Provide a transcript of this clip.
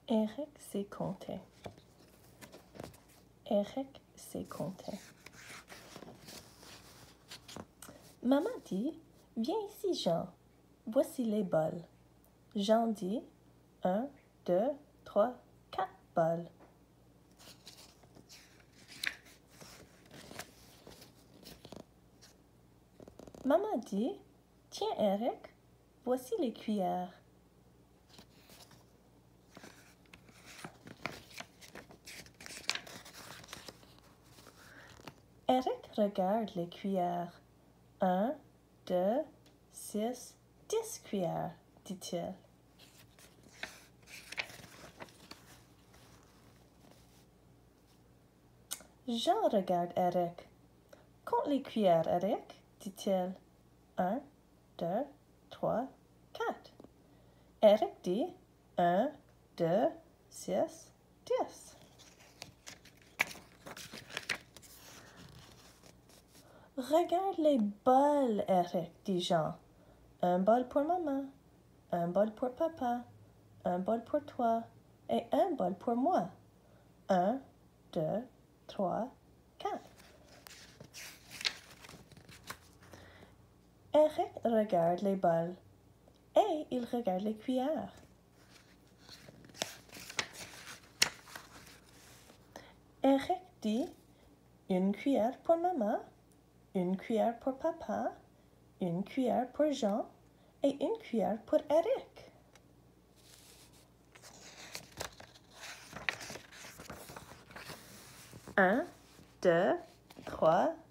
Éric sait compter. Éric sait compter. Maman dit, viens ici, Jean. Voici les bols. Jean dit, 1, 2, 3, 4 bols. Maman dit, tiens, Éric, voici les cuillères. Éric regarde les cuillères. 1, 2, 6, 10 cuillères, dit-il. Jean regarde Éric. Compte les cuillères, Éric, dit-il. 1, 2, 3, 4. Éric dit 1, 2, 6, 10. Regarde les bols, Éric, dit Jean. Un bol pour maman, un bol pour papa, un bol pour toi et un bol pour moi. 1, 2, 3, 4. Éric regarde les bols et il regarde les cuillères. Éric dit une cuillère pour maman, une cuillère pour papa, une cuillère pour Jean et une cuillère pour Éric. 1, 2, 3,